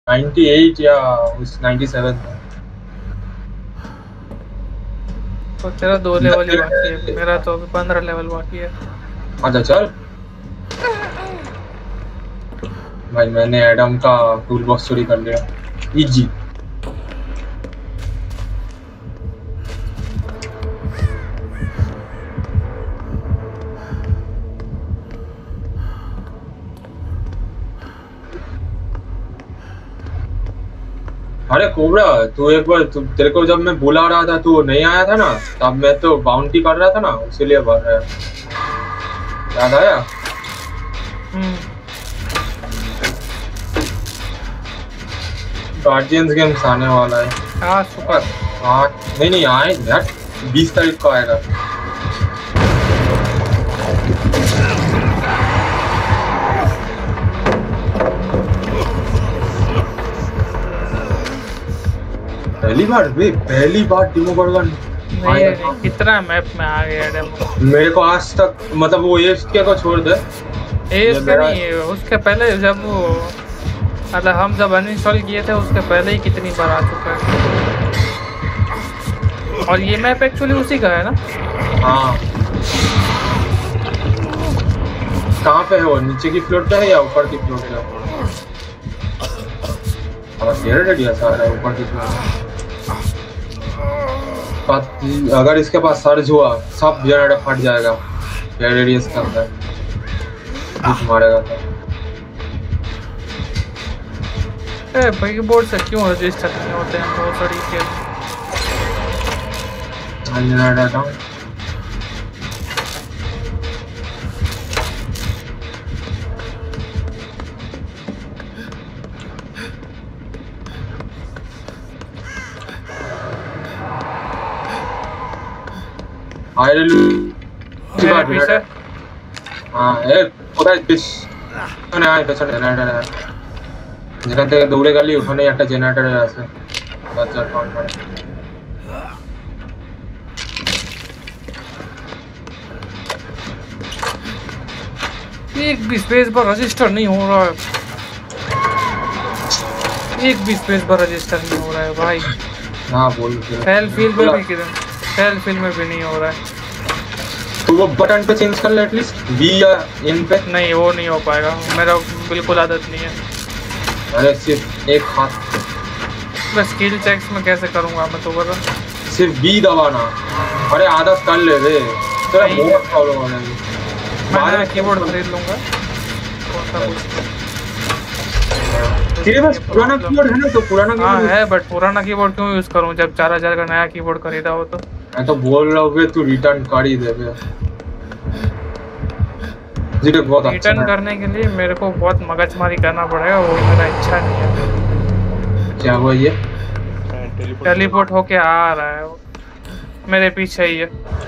98 या उस 97 था। तो तेरा 2 लेवल ही बाकी है, मेरा तो अभी 15 लेवल बाकी है। अच्छा चल भाई, मैंने एडम का टूल बॉक्स चोरी कर लिया। इजी। अरे कोबरा, तू एक बार तेरे को जब मैं बुला रहा था तू नहीं आया था ना, तब मैं तो बाउंटी कर रहा था ना, इसीलिए भर रहा है। याद आया? गार्डियंस गेम्स आने वाला है। हाँ सुपर। हाँ नहीं आए यार, 20 तारीख को आएगा। पहली बार डेमोगॉर्गन नहीं, कितना मैप में आ गया डेमो। मेरे को आज तक, मतलब वो एएफके को छोड़ दे, एएफके नहीं, उसके पहले जब वो मतलब हम जब अनइंस्टॉल किए थे उसके पहले ही कितनी बार आ चुका है। और ये मैप एक्चुअली उसी का है ना? हाँ। कहाँ पे है वो, नीचे की फ्लोर पे है या ऊपर की फ्लोर पे है? रेडियस आ रहा है ऊपर की फ्लोर। अगर इसके पास सर्ज हुआ सब जनरेटर फट जाएगा रेडियस के अंदर, मारेगा तो। भाई बोर्ड से क्यों रजिस्टर नहीं होते हैं बहुत सारी के? যেখান থেকে দৌড়ে গেলি ওখানে একটা জেনারেটর আছে, বাচ্চার কাউন্টার। एक भी स्पेस पर रजिस्टर नहीं हो रहा है, एक भी स्पेस पर रजिस्टर नहीं हो रहा है भाई। हाँ बोल। फेल फील में भी किधर, फेल फील में भी नहीं हो रहा है। तो वो बटन पे चेंज कर ले एटलीस्ट, बी या इन पे। नहीं वो नहीं हो पाएगा, मेरा बिल्कुल आदत नहीं है। अरे सिर्फ एक हाथ, मैं स्किल चेक्स में कैसे करूंगा मैं तो बोल रहा। सिर्फ बी दबाना। अरे आदत कर ले रे, तेरा बहुत प्रॉब्लम हो रही है। मैं कीबोर्ड खरीद लूंगा। तेरे पास पुराना कीबोर्ड है ना, तो पुराना कीबोर्ड है, बट पुराना कीबोर्ड क्यों यूज करूं जब 4000 का नया कीबोर्ड खरीदा हो तो। मैं तो बोल रहा हूँ तू रिटर्न कर ही दे। रिटर्न करने के लिए मेरे को बहुत मगजमारी करना पड़ेगा, वो मेरा इच्छा नहीं है। क्या हुआ ये? टेलीपोर्ट होके आ रहा है वो मेरे पीछे ही है।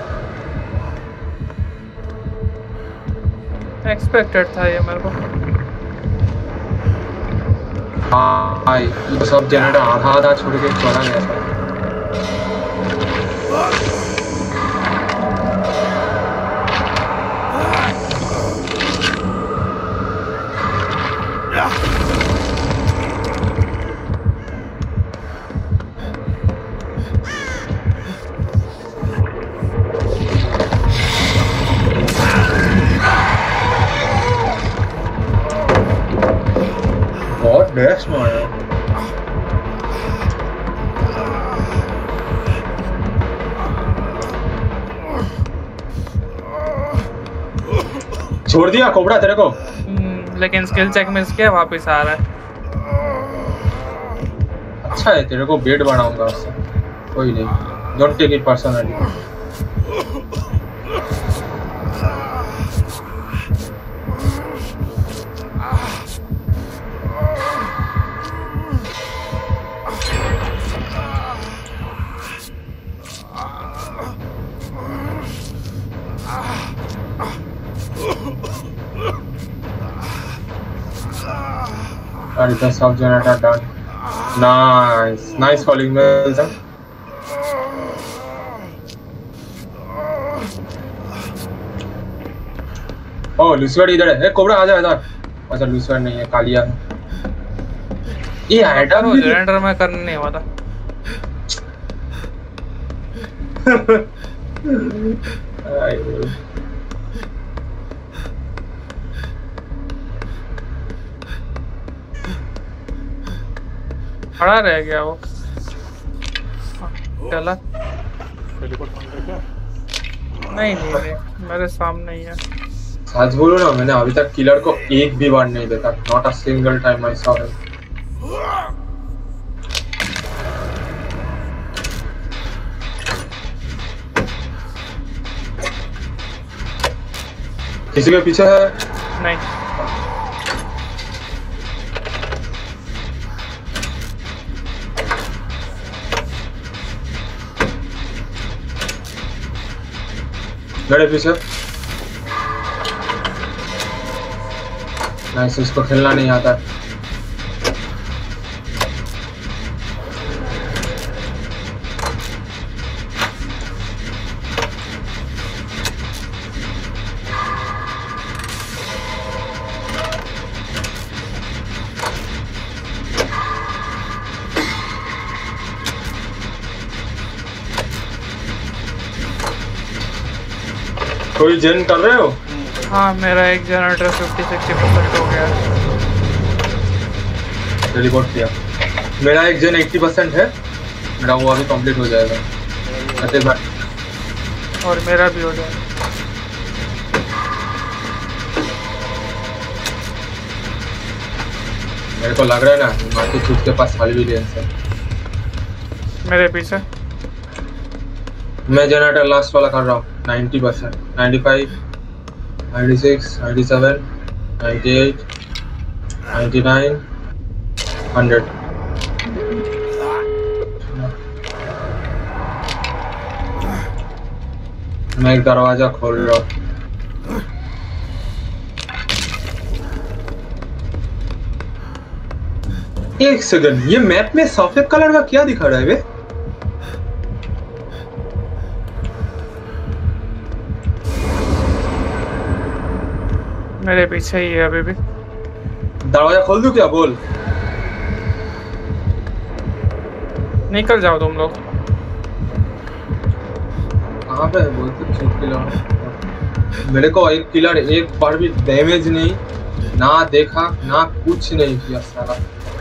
एक्सपेक्टेड था ये मेरे को। हाँ ये सब जनरेटर आधा छोड़ के चला गया था। Next one. छोड़ दिया कोबरा तेरे को? लेकिन स्किल चेक में इसके वापस आ रहा है। अच्छा है, तेरे को बेड बनाऊंगा उससे, कोई नहीं, don't take it personally. Alright, the sub generator done. Nice falling wheels. Oh, Lucifer इधर है। कोबरा आ जा इधर। अच्छा लूसीफर नहीं है, कालिया है। ये एडम भी रेंडर में करने वाला। खड़ा रह गया वो। चला नहीं मेरे सामने ही है। सच बोलो ना, मैंने अभी तक किलर को एक भी बार नहीं देखा। Not a single time I saw him. किसी के पीछे है? नहीं। मेरे पीछे। नाइस, इसको खेलना नहीं आता। कोई जन कर रहे हो? हाँ, मेरा एक जनरेटर 50-60% हो गया। रिपोर्ट किया। मेरा एक जन 80% है। मेरा वो अभी कंप्लीट हो जाएगा। और मेरा भी हो जाएगा। मेरे को लग रहा है ना, मार्केट चूत के पास सर्विलेंस है। मेरे पीछे। मैं जनरेटर लास्ट वाला कर रहा हूँ। 90%, 95, 96, 97, 98, 99, 100। मैं एक दरवाजा खोल रहा हूँ। एक सेकंड, ये मैप में सफेद कलर का क्या दिखा रहा है बे? मेरे पीछे ही है अभी भी। दरवाजा खोल दूं क्या? बोल। निकल जाओ तुम लोग। कहाँ पे है? बोल तो चूत किलर। मेरे को एक किलर एक बार भी डैमेज नहीं, ना देखा ना कुछ नहीं किया साला।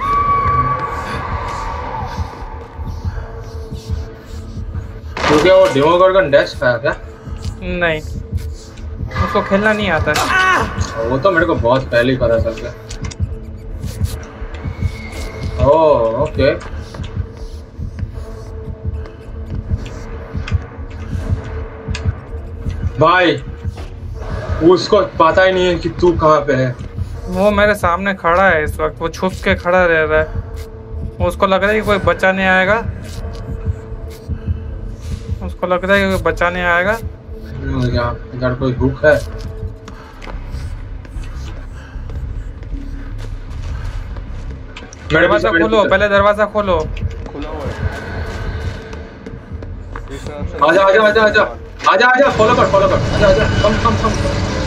तो क्या वो डेमोगॉर्गन डैश खाया क्या? नहीं, उसको खेलना नहीं आता है। वो तो मेरे को बहुत पहले ही पता चल गया। Oh okay. भाई उसको पता ही नहीं है कि तू कहाँ पे है। वो मेरे सामने खड़ा है इस वक्त। वो छुप के खड़ा रह रहा है। उसको लग रहा है कि कोई बचाने आएगा। उसको लग रहा है कि कोई बचाने आएगा। यहाँ इधर कोई हुक है? दरवाजा खोलो, पहले दरवाजा खोलो। खुला हुआ है। आजा आजा आजा आजा आजा आजा, फॉलो कर आजा आजा, कम।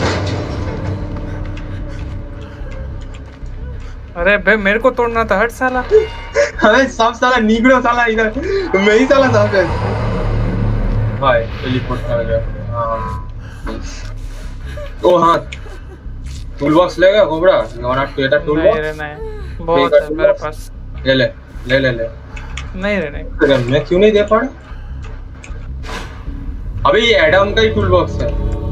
अरे बे, मेरे को तोड़ना था, हट साला। अरे सब साला निगड़ो साला इधर, मैं ही साला साहब है भाई। टेलीपोर्ट कर गया। हाँ ओ हाँ, टूल बॉक्स लेगा Cobra? You want to create a tool box? नहीं, बहुत है मेरे पास। ले। नहीं रे नहीं। मैं क्यों नहीं दे पा रहा? अबे ये एडम का ही टूल बॉक्स है।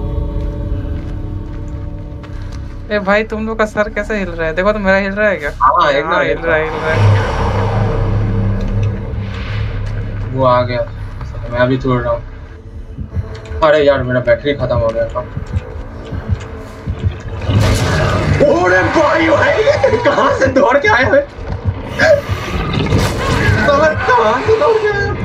ए भाई, तुम लोग का सर कैसे हिल रहा है? देखो तो मेरा हिल रहा है क्या? हाँ एकदम हिल रहा है। वो आ गया, मैं अभी तोड़ रहा हूँ। अरे यार मेरा बैटरी खत्म हो गया था। ओरे भाई कहाँ से दौड़ के आए हुए? कहाँ से दौड़ के आए?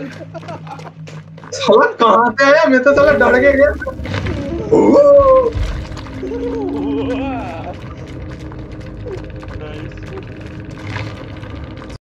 साला कहाँ से आया? मैं तो साला डर के गया।